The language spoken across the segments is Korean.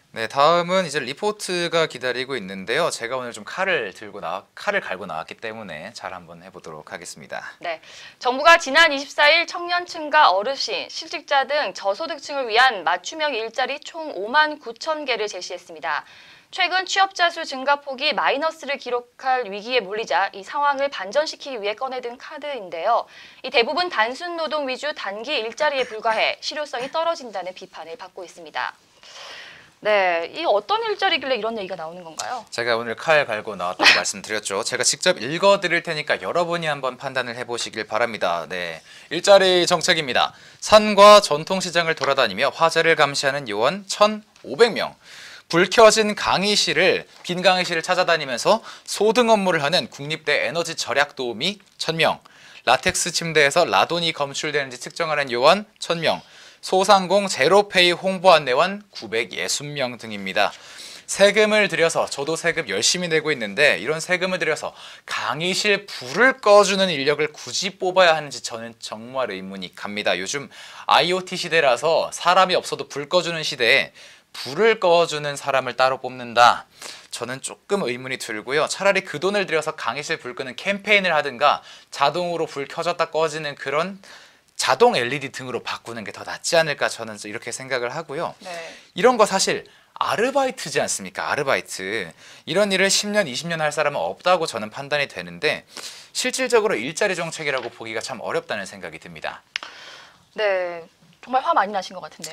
네, 다음은 이제 리포트가 기다리고 있는데요. 제가 오늘 좀 칼을 갈고 나왔기 때문에 잘 한번 해보도록 하겠습니다. 네, 정부가 지난 24일 청년층과 어르신, 실직자 등 저소득층을 위한 맞춤형 일자리 총 5만 9천 개를 제시했습니다. 최근 취업자 수 증가폭이 마이너스를 기록할 위기에 몰리자 이 상황을 반전시키기 위해 꺼내든 카드인데요. 이 대부분 단순 노동 위주 단기 일자리에 불과해 실효성이 떨어진다는 비판을 받고 있습니다. 네, 이 어떤 일자리길래 이런 얘기가 나오는 건가요? 제가 오늘 칼 갈고 나왔다고 말씀드렸죠. 제가 직접 읽어드릴 테니까 여러분이 한번 판단을 해보시길 바랍니다. 네, 일자리 정책입니다. 산과 전통시장을 돌아다니며 화재를 감시하는 요원 1,500명. 불 켜진 빈 강의실을 찾아다니면서 소등 업무를 하는 국립대 에너지 절약 도우미 1,000명. 라텍스 침대에서 라돈이 검출되는지 측정하는 요원 1,000명. 소상공 제로페이 홍보 안내원 960명 등입니다. 세금을 들여서 저도 세금 열심히 내고 있는데 이런 세금을 들여서 강의실 불을 꺼주는 인력을 굳이 뽑아야 하는지 저는 정말 의문이 갑니다. 요즘 IoT 시대라서 사람이 없어도 불 꺼주는 시대에 불을 꺼주는 사람을 따로 뽑는다. 저는 조금 의문이 들고요. 차라리 그 돈을 들여서 강의실 불 끄는 캠페인을 하든가 자동으로 불 켜졌다 꺼지는 그런 자동 LED 등으로 바꾸는 게 더 낫지 않을까 저는 이렇게 생각을 하고요. 네. 이런 거 사실 아르바이트지 않습니까? 아르바이트. 이런 일을 10년, 20년 할 사람은 없다고 저는 판단이 되는데 실질적으로 일자리 정책이라고 보기가 참 어렵다는 생각이 듭니다. 네, 정말 화 많이 나신 것 같은데요.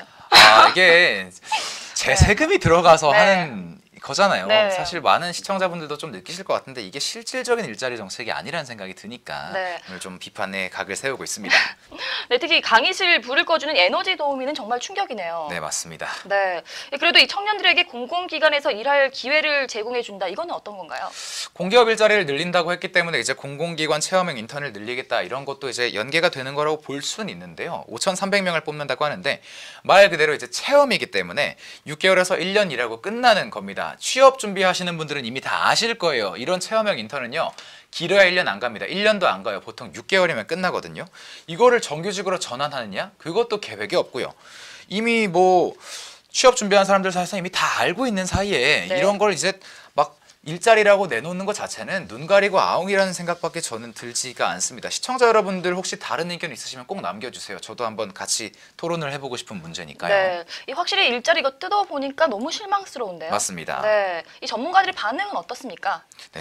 이게 제 네. 세금이 들어가서 네. 하는 거잖아요. 네. 사실 많은 시청자분들도 좀 느끼실 것 같은데 이게 실질적인 일자리 정책이 아니라는 생각이 드니까 네. 오늘 좀 비판의 각을 세우고 있습니다. 네, 특히 강의실 불을 꺼주는 에너지 도우미는 정말 충격이네요. 네, 맞습니다. 네, 그래도 이 청년들에게 공공기관에서 일할 기회를 제공해준다. 이거는 어떤 건가요? 공기업 일자리를 늘린다고 했기 때문에 이제 공공기관 체험형 인턴을 늘리겠다 이런 것도 이제 연계가 되는 거라고 볼 수는 있는데요. 5,300명을 뽑는다고 하는데 말 그대로 이제 체험이기 때문에 6개월에서 1년 일하고 끝나는 겁니다. 취업 준비하시는 분들은 이미 다 아실 거예요. 이런 체험형 인턴은요. 길어야 1년 안 갑니다. 1년도 안 가요. 보통 6개월이면 끝나거든요. 이거를 정규직으로 전환하느냐? 그것도 계획이 없고요. 이미 뭐 취업 준비한 사람들 사이에서 이미 다 알고 있는 사이에 네. 이런 걸 이제 막 일자리라고 내놓는 것 자체는 눈 가리고 아웅이라는 생각밖에 저는 들지가 않습니다. 시청자 여러분들 혹시 다른 의견 있으시면 꼭 남겨주세요. 저도 한번 같이 토론을 해보고 싶은 문제니까요. 네, 이 확실히 일자리 이거 뜯어보니까 너무 실망스러운데요. 맞습니다. 네, 이 전문가들의 반응은 어떻습니까? 네,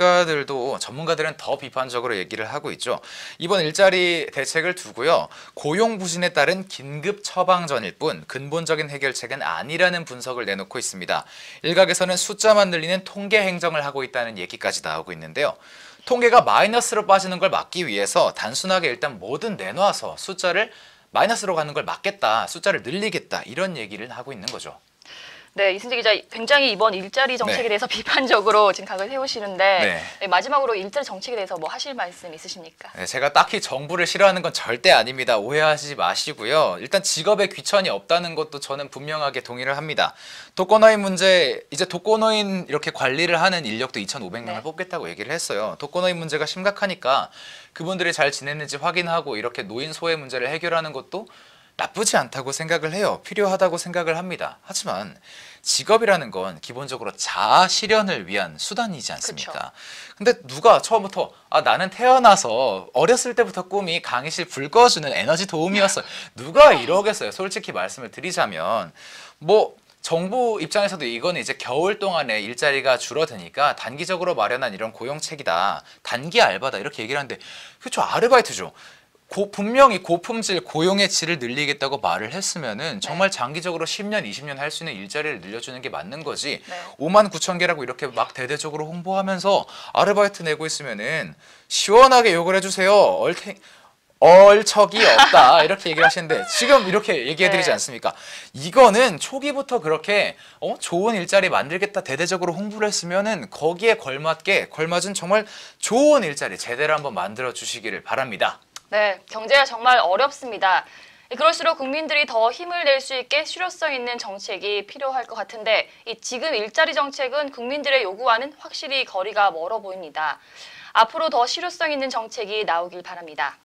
전문가들은 더 비판적으로 얘기를 하고 있죠. 이번 일자리 대책을 두고요. 고용 부진에 따른 긴급 처방전일 뿐 근본적인 해결책은 아니라는 분석을 내놓고 있습니다. 일각에서는 숫자만 늘리는 통계 행정을 하고 있다는 얘기까지 나오고 있는데요. 통계가 마이너스로 빠지는 걸 막기 위해서 단순하게 일단 뭐든 내놔서 숫자를 마이너스로 가는 걸 막겠다, 숫자를 늘리겠다 이런 얘기를 하고 있는 거죠. 네, 이순재 기자 굉장히 이번 일자리 정책에 네. 대해서 비판적으로 지금 각을 세우시는데 네. 네, 마지막으로 일자리 정책에 대해서 뭐 하실 말씀 있으십니까? 네, 제가 딱히 정부를 싫어하는 건 절대 아닙니다. 오해하지 마시고요. 일단 직업에 귀천이 없다는 것도 저는 분명하게 동의를 합니다. 독거노인 문제, 이제 독거노인 이렇게 관리를 하는 인력도 2,500명을 네. 뽑겠다고 얘기를 했어요. 독거노인 문제가 심각하니까 그분들이 잘 지냈는지 확인하고 이렇게 노인 소외 문제를 해결하는 것도 나쁘지 않다고 생각을 해요. 필요하다고 생각을 합니다. 하지만 직업이라는 건 기본적으로 자아 실현을 위한 수단이지 않습니까? 그쵸. 근데 누가 처음부터 나는 태어나서 어렸을 때부터 꿈이 강의실 불 꺼주는 에너지 도우미였어요. 누가 이러겠어요? 솔직히 말씀을 드리자면 뭐 정부 입장에서도 이거는 이제 겨울 동안에 일자리가 줄어드니까 단기적으로 마련한 이런 고용책이다. 단기 알바다. 이렇게 얘기를 하는데 그렇죠. 아르바이트죠. 분명히 고품질 고용의 질을 늘리겠다고 말을 했으면은 정말 장기적으로 10년, 20년 할 수 있는 일자리를 늘려주는 게 맞는 거지. 네. 5만 9천 개라고 이렇게 막 대대적으로 홍보하면서 아르바이트 내고 있으면은 시원하게 욕을 해주세요. 얼척이 없다 이렇게 얘기를 하시는데 지금 이렇게 얘기해드리지 네. 않습니까? 이거는 초기부터 그렇게 좋은 일자리 만들겠다 대대적으로 홍보를 했으면은 거기에 걸맞은 정말 좋은 일자리 제대로 한번 만들어 주시기를 바랍니다. 네, 경제가 정말 어렵습니다. 그럴수록 국민들이 더 힘을 낼 수 있게 실효성 있는 정책이 필요할 것 같은데 지금 일자리 정책은 국민들의 요구와는 확실히 거리가 멀어 보입니다. 앞으로 더 실효성 있는 정책이 나오길 바랍니다.